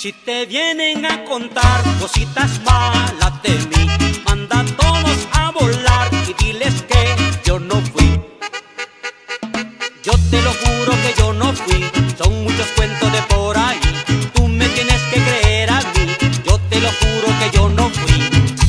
Si te vienen a contar cositas malas de mí, manda a todos a volar y diles que yo no fui. Yo te lo juro que yo no fui, son muchos cuentos de por ahí. Tú me tienes que creer a mí, yo te lo juro que yo no fui.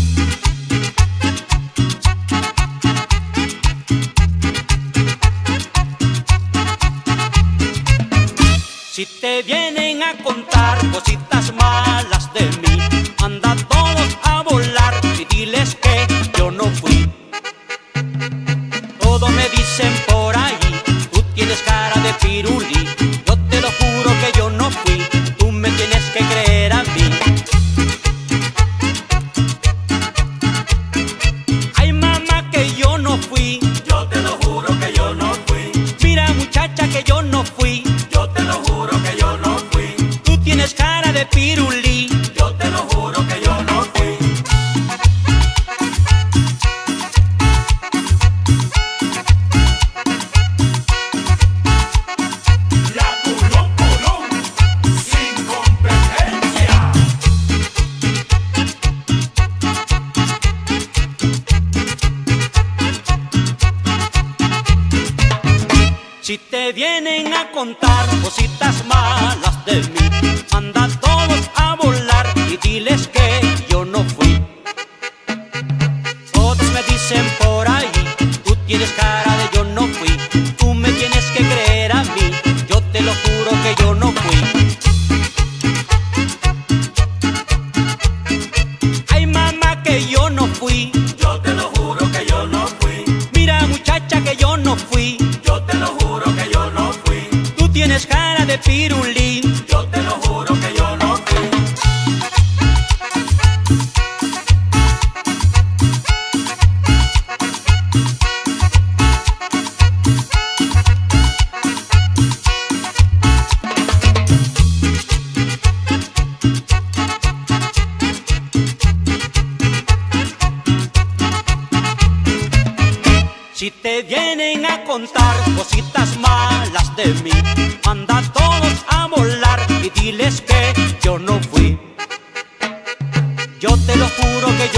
Si te vienen a contar cositas malas de mí, manda a todos a volar y diles que yo no fui. Todos me dicen por ahí, tú tienes cara de pirulí. Yo te lo juro que yo no fui, tú me tienes que creer a mí. Ay mamá que yo no fui, yo te lo juro que yo no fui. Mira muchacha que yo no fui, yo te lo juro que yo no fui. tú tienes cara de pirulí. Yo te lo juro que yo no fui. La Colón, sin competencia. Si te vienen a contar cositas malas de mí, manda a todos a volar y diles que yo no fui. Todos me dicen por ahí, tú tienes cara de yo no fui. Tú me tienes que creer a mí, yo te lo juro que yo no fui. Ay mamá que yo no fui, Yo te lo juro que yo no fui. mira muchacha que yo no fui. Yo te lo juro que yo no fui. Tú tienes cara de pirulí. Yo te lo juro que yo no fui. Si te vienen a contar cositas malas de mí, manda a todos a volar y diles que yo no fui. Yo te lo juro que